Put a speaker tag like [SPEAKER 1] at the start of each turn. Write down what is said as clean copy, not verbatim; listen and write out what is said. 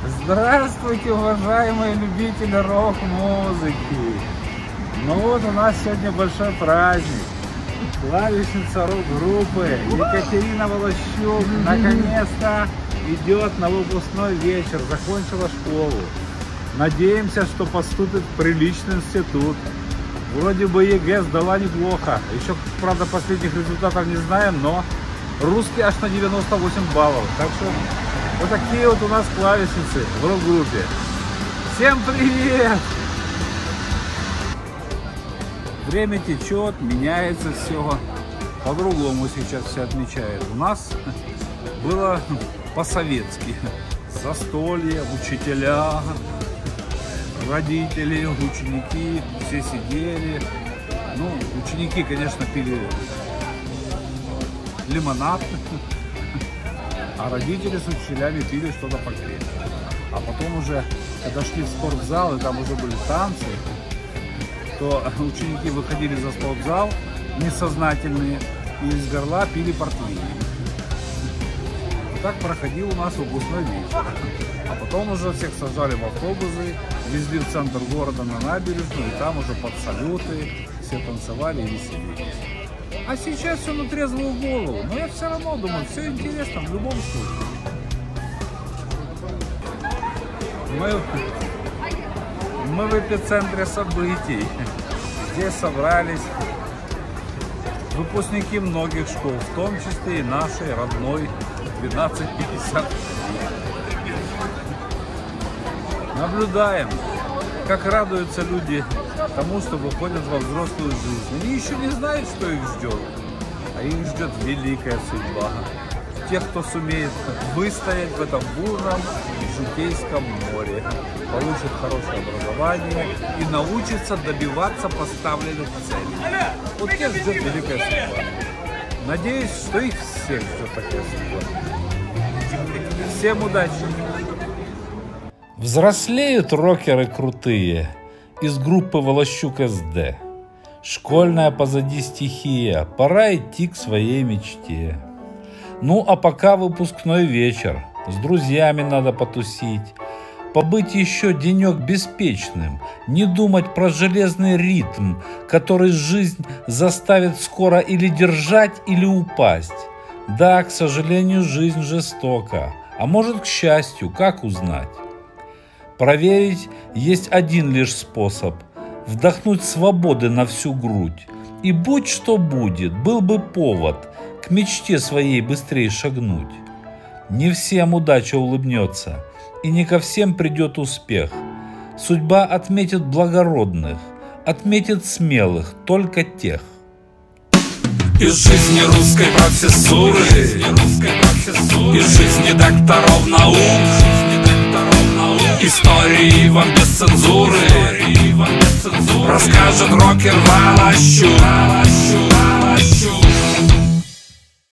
[SPEAKER 1] Здравствуйте, уважаемые любители рок-музыки! Ну вот у нас сегодня большой праздник. Клавишница рок-группы Екатерина Волощук наконец-то идет на выпускной вечер, закончила школу. Надеемся, что поступит в приличный институт. Вроде бы ЕГЭ сдала неплохо. Еще, правда, последних результатов не знаем, но русский аж на 98 баллов. Так что вот такие вот у нас клавишницы в рок-группе. Всем привет! Время течет, меняется все. По-другому сейчас все отмечают. У нас было по-советски. Застолье, учителя, родители, ученики, все сидели. Ну, ученики, конечно, пили лимонад, а родители с учителями пили что-то покрепче. А потом уже, когда шли в спортзал, и там уже были танцы, то ученики выходили за спортзал несознательные и из горла пили портвейн. Так проходил у нас выпускной вечер. А потом уже всех сажали в автобусы, везли в центр города на набережную, и там уже под салюты все танцевали и веселились. А сейчас все на трезвую голову. Но я все равно думаю, все интересно в любом случае. Мы в эпицентре событий. Здесь собрались выпускники многих школ, в том числе и нашей родной 1250. Наблюдаем, как радуются люди тому, что выходят во взрослую жизнь. Они еще не знают, что их ждет, а их ждет великая судьба. Тех, кто сумеет выстоять в этом бурном житейском море, получит хорошее образование и научится добиваться поставленных целей. Вот тех ждет великая судьба. Надеюсь, что их всех ждет такая судьба. Всем удачи!
[SPEAKER 2] Взрослеют рокеры крутые из группы Волощук СД. Школьная позади стихия, пора идти к своей мечте. Ну а пока выпускной вечер, с друзьями надо потусить, побыть еще денек беспечным, не думать про железный ритм, который жизнь заставит скоро или держать, или упасть. Да, к сожалению, жизнь жестока, а может, к счастью, как узнать? Проверить есть один лишь способ – вдохнуть свободы на всю грудь. И будь что будет, был бы повод к мечте своей быстрее шагнуть. Не всем удача улыбнется, и не ко всем придет успех. Судьба отметит благородных, отметит смелых, только тех.
[SPEAKER 3] Из жизни русской профессуры, из жизни докторов наук, истории вам без цензуры расскажет рокер Волощук.